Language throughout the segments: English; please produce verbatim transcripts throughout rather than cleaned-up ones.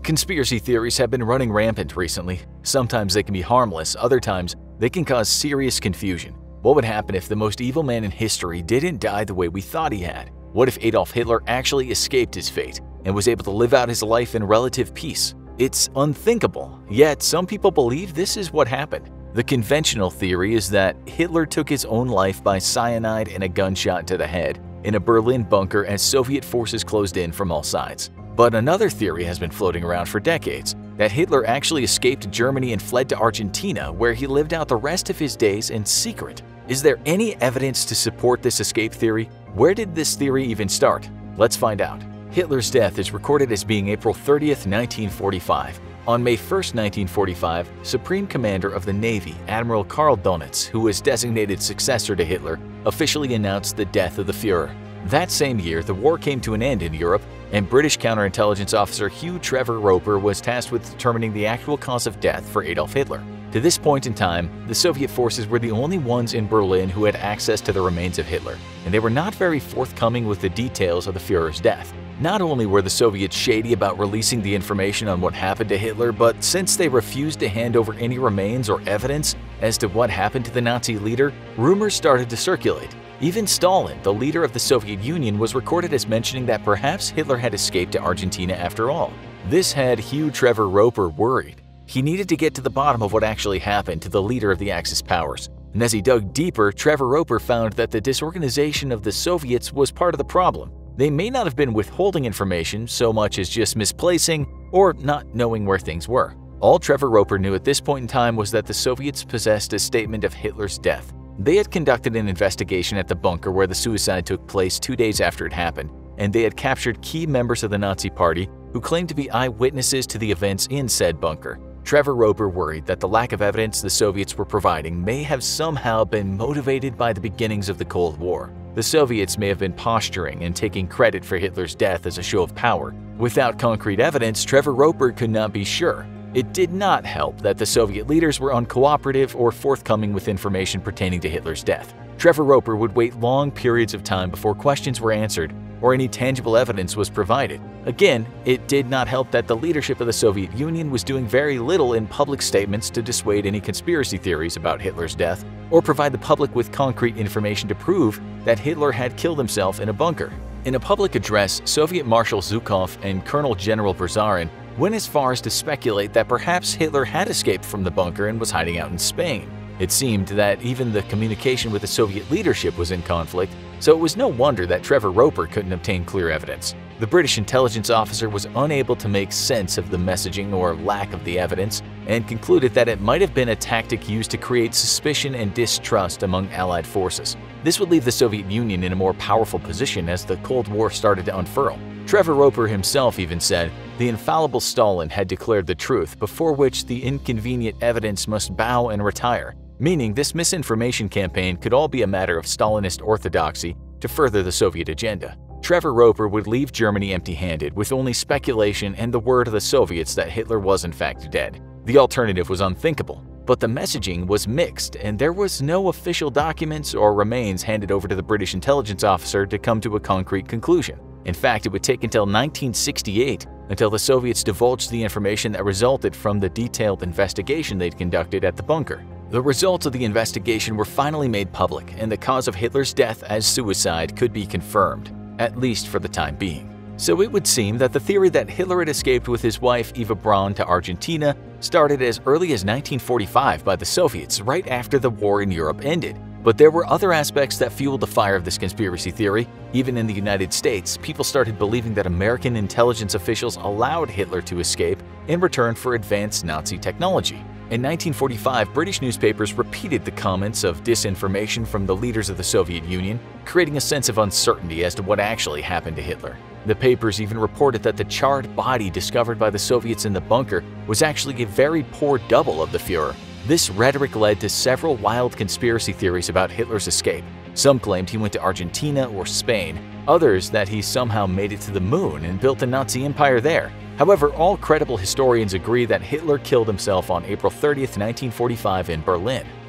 Conspiracy theories have been running rampant recently. Sometimes they can be harmless, other times they can cause serious confusion. What would happen if the most evil man in history didn't die the way we thought he had? What if Adolf Hitler actually escaped his fate and was able to live out his life in relative peace? It's unthinkable, yet some people believe this is what happened. The conventional theory is that Hitler took his own life by cyanide and a gunshot to the head in a Berlin bunker as Soviet forces closed in from all sides. But another theory has been floating around for decades, that Hitler actually escaped Germany and fled to Argentina, where he lived out the rest of his days in secret. Is there any evidence to support this escape theory? Where did this theory even start? Let's find out. Hitler's death is recorded as being April thirtieth, nineteen forty-five. On May first, nineteen forty-five, Supreme Commander of the Navy, Admiral Karl Donitz, who was designated successor to Hitler, officially announced the death of the Führer. That same year, the war came to an end in Europe, and British counterintelligence officer Hugh Trevor Roper was tasked with determining the actual cause of death for Adolf Hitler. To this point in time, the Soviet forces were the only ones in Berlin who had access to the remains of Hitler, and they were not very forthcoming with the details of the Führer's death. Not only were the Soviets shady about releasing the information on what happened to Hitler, but since they refused to hand over any remains or evidence as to what happened to the Nazi leader, rumors started to circulate. Even Stalin, the leader of the Soviet Union, was recorded as mentioning that perhaps Hitler had escaped to Argentina after all. This had Hugh Trevor Roper worried. He needed to get to the bottom of what actually happened to the leader of the Axis powers. And as he dug deeper, Trevor Roper found that the disorganization of the Soviets was part of the problem. They may not have been withholding information so much as just misplacing or not knowing where things were. All Trevor Roper knew at this point in time was that the Soviets possessed a statement of Hitler's death. They had conducted an investigation at the bunker where the suicide took place two days after it happened, and they had captured key members of the Nazi Party who claimed to be eyewitnesses to the events in said bunker. Trevor Roper worried that the lack of evidence the Soviets were providing may have somehow been motivated by the beginnings of the Cold War. The Soviets may have been posturing and taking credit for Hitler's death as a show of power. Without concrete evidence, Trevor Roper could not be sure. It did not help that the Soviet leaders were uncooperative or forthcoming with information pertaining to Hitler's death. Trevor Roper would wait long periods of time before questions were answered or any tangible evidence was provided. Again, it did not help that the leadership of the Soviet Union was doing very little in public statements to dissuade any conspiracy theories about Hitler's death or provide the public with concrete information to prove that Hitler had killed himself in a bunker. In a public address, Soviet Marshal Zhukov and Colonel General Berzarin went as far as to speculate that perhaps Hitler had escaped from the bunker and was hiding out in Spain. It seemed that even the communication with the Soviet leadership was in conflict, so it was no wonder that Trevor Roper couldn't obtain clear evidence. The British intelligence officer was unable to make sense of the messaging or lack of the evidence and concluded that it might have been a tactic used to create suspicion and distrust among Allied forces. This would leave the Soviet Union in a more powerful position as the Cold War started to unfurl. Trevor Roper himself even said, "The infallible Stalin had declared the truth, before which the inconvenient evidence must bow and retire," meaning this misinformation campaign could all be a matter of Stalinist orthodoxy to further the Soviet agenda. Trevor Roper would leave Germany empty-handed with only speculation and the word of the Soviets that Hitler was in fact dead. The alternative was unthinkable, but the messaging was mixed and there was no official documents or remains handed over to the British intelligence officer to come to a concrete conclusion. In fact, it would take until nineteen sixty-eight until the Soviets divulged the information that resulted from the detailed investigation they'd conducted at the bunker. The results of the investigation were finally made public, and the cause of Hitler's death as suicide could be confirmed, at least for the time being. So it would seem that the theory that Hitler had escaped with his wife Eva Braun to Argentina started as early as nineteen forty-five by the Soviets right after the war in Europe ended. But there were other aspects that fueled the fire of this conspiracy theory. Even in the United States, people started believing that American intelligence officials allowed Hitler to escape in return for advanced Nazi technology. In nineteen forty-five, British newspapers repeated the comments of disinformation from the leaders of the Soviet Union, creating a sense of uncertainty as to what actually happened to Hitler. The papers even reported that the charred body discovered by the Soviets in the bunker was actually a very poor double of the Führer. This rhetoric led to several wild conspiracy theories about Hitler's escape. Some claimed he went to Argentina or Spain, others that he somehow made it to the moon and built a Nazi empire there. However, all credible historians agree that Hitler killed himself on April thirtieth, nineteen forty-five in Berlin.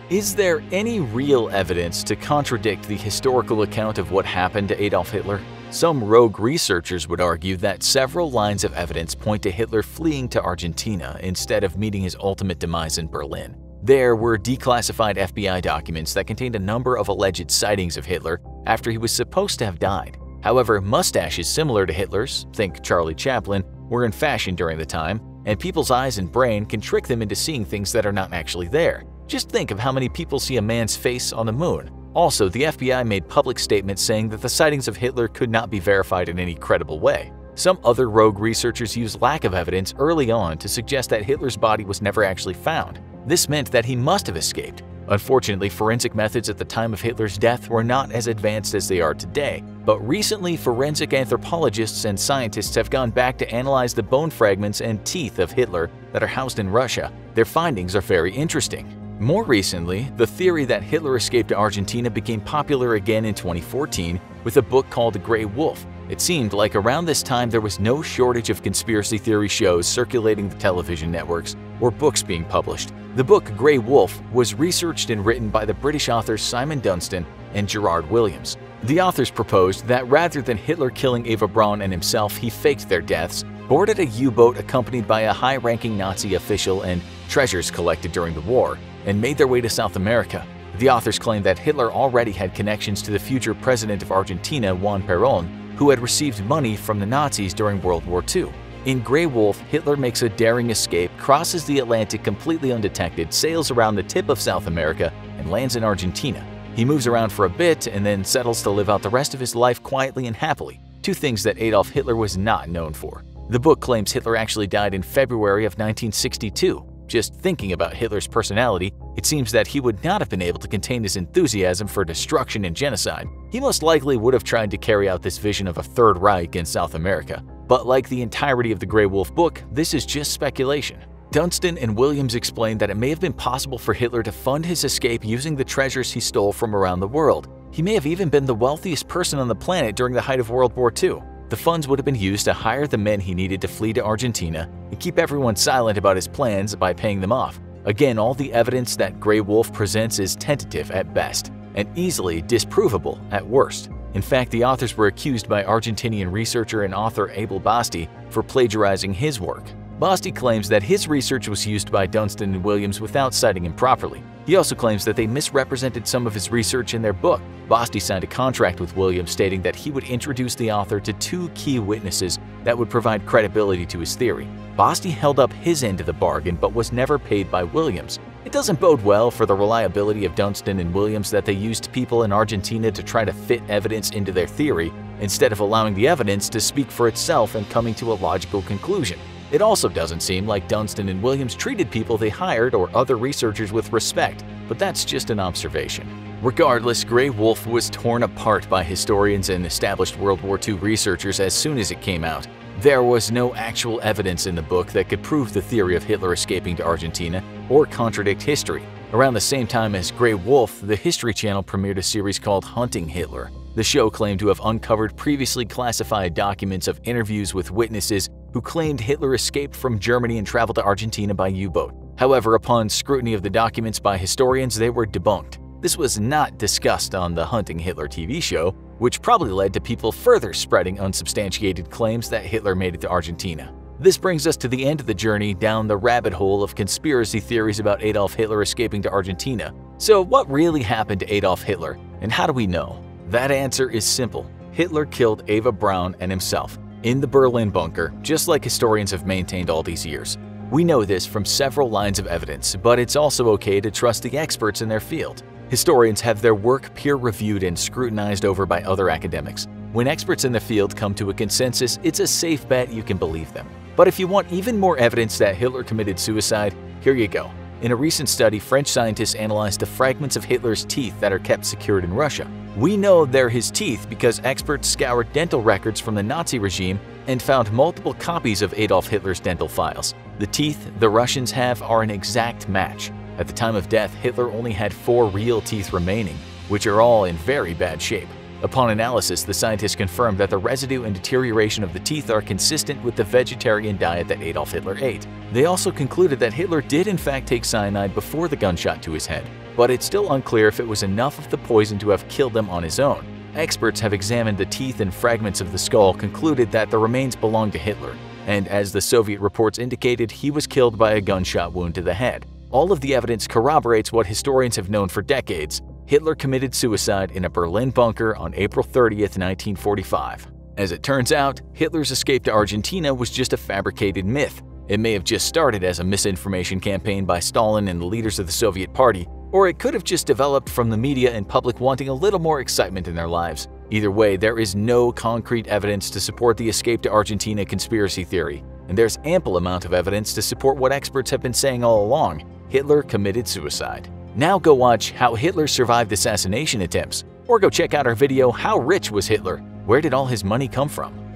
Is there any real evidence to contradict the historical account of what happened to Adolf Hitler? Some rogue researchers would argue that several lines of evidence point to Hitler fleeing to Argentina instead of meeting his ultimate demise in Berlin. There were declassified F B I documents that contained a number of alleged sightings of Hitler after he was supposed to have died. However, mustaches similar to Hitler's, think Charlie Chaplin, were in fashion during the time, and people's eyes and brain can trick them into seeing things that are not actually there. Just think of how many people see a man's face on the moon. Also, the F B I made public statements saying that the sightings of Hitler could not be verified in any credible way. Some other rogue researchers used lack of evidence early on to suggest that Hitler's body was never actually found. This meant that he must have escaped. Unfortunately, forensic methods at the time of Hitler's death were not as advanced as they are today, but recently forensic anthropologists and scientists have gone back to analyze the bone fragments and teeth of Hitler that are housed in Russia. Their findings are very interesting. More recently, the theory that Hitler escaped to Argentina became popular again in twenty fourteen with a book called The Grey Wolf. It seemed like around this time there was no shortage of conspiracy theory shows circulating the television networks or books being published. The book Grey Wolf was researched and written by the British authors Simon Dunstan and Gerard Williams. The authors proposed that rather than Hitler killing Eva Braun and himself, he faked their deaths, boarded a U-boat accompanied by a high-ranking Nazi official and treasures collected during the war, and made their way to South America. The authors claimed that Hitler already had connections to the future president of Argentina, Juan Perón, who had received money from the Nazis during World War Two. In Grey Wolf, Hitler makes a daring escape, crosses the Atlantic completely undetected, sails around the tip of South America, and lands in Argentina. He moves around for a bit and then settles to live out the rest of his life quietly and happily, two things that Adolf Hitler was not known for. The book claims Hitler actually died in February of nineteen sixty-two. Just thinking about Hitler's personality, it seems that he would not have been able to contain his enthusiasm for destruction and genocide. He most likely would have tried to carry out this vision of a Third Reich in South America. But like the entirety of the Grey Wolf book, this is just speculation. Dunstan and Williams explained that it may have been possible for Hitler to fund his escape using the treasures he stole from around the world. He may have even been the wealthiest person on the planet during the height of World War Two. The funds would have been used to hire the men he needed to flee to Argentina and keep everyone silent about his plans by paying them off. Again, all the evidence that Grey Wolf presents is tentative at best and easily disprovable at worst. In fact, the authors were accused by Argentinian researcher and author Abel Basti for plagiarizing his work. Basti claims that his research was used by Dunstan and Williams without citing him properly. He also claims that they misrepresented some of his research in their book. Basti signed a contract with Williams stating that he would introduce the author to two key witnesses that would provide credibility to his theory. Basti held up his end of the bargain but was never paid by Williams. It doesn't bode well for the reliability of Dunstan and Williams that they used people in Argentina to try to fit evidence into their theory instead of allowing the evidence to speak for itself and coming to a logical conclusion. It also doesn't seem like Dunstan and Williams treated people they hired or other researchers with respect, but that's just an observation. Regardless, Grey Wolf was torn apart by historians and established World War Two researchers as soon as it came out. There was no actual evidence in the book that could prove the theory of Hitler escaping to Argentina or contradict history. Around the same time as Grey Wolf, the History Channel premiered a series called Hunting Hitler. The show claimed to have uncovered previously classified documents of interviews with witnesses who claimed Hitler escaped from Germany and traveled to Argentina by U-boat. However, upon scrutiny of the documents by historians, they were debunked. This was not discussed on the Hunting Hitler T V show, which probably led to people further spreading unsubstantiated claims that Hitler made it to Argentina. This brings us to the end of the journey down the rabbit hole of conspiracy theories about Adolf Hitler escaping to Argentina. So what really happened to Adolf Hitler, and how do we know? That answer is simple. Hitler killed Eva Braun and himself in the Berlin bunker, just like historians have maintained all these years. We know this from several lines of evidence, but it's also okay to trust the experts in their field. Historians have their work peer-reviewed and scrutinized over by other academics. When experts in the field come to a consensus, it's a safe bet you can believe them. But if you want even more evidence that Hitler committed suicide, here you go. In a recent study, French scientists analyzed the fragments of Hitler's teeth that are kept secured in Russia. We know they're his teeth because experts scoured dental records from the Nazi regime and found multiple copies of Adolf Hitler's dental files. The teeth the Russians have are an exact match. At the time of death, Hitler only had four real teeth remaining, which are all in very bad shape. Upon analysis, the scientists confirmed that the residue and deterioration of the teeth are consistent with the vegetarian diet that Adolf Hitler ate. They also concluded that Hitler did in fact take cyanide before the gunshot to his head, but it's still unclear if it was enough of the poison to have killed him on his own. Experts have examined the teeth and fragments of the skull, concluded that the remains belonged to Hitler, and as the Soviet reports indicated, he was killed by a gunshot wound to the head. All of the evidence corroborates what historians have known for decades. Hitler committed suicide in a Berlin bunker on April thirtieth, nineteen forty-five. As it turns out, Hitler's escape to Argentina was just a fabricated myth. It may have just started as a misinformation campaign by Stalin and the leaders of the Soviet Party, or it could have just developed from the media and public wanting a little more excitement in their lives. Either way, there is no concrete evidence to support the escape to Argentina conspiracy theory, and there's ample amount of evidence to support what experts have been saying all along: Hitler committed suicide. Now go watch How Hitler Survived Assassination Attempts, or go check out our video How Rich Was Hitler? Where Did All His Money Come From?